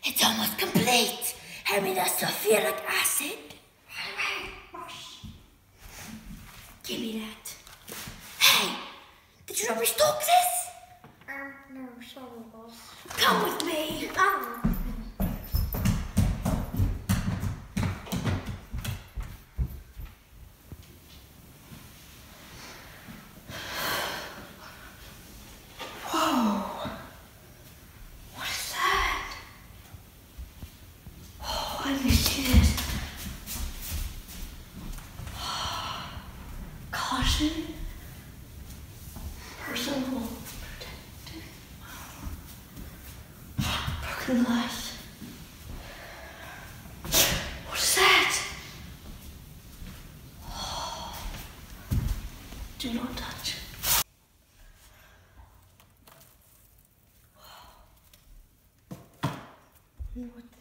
It's almost complete. Hand me that sulfuric acid. Give me that. Hey, did you not restock this? No, sorry, boss. Come with me. Whoa. What is that? Oh, I need to see this. Caution. Personal protective. Broken glass. What is that? Oh. Do not touch. What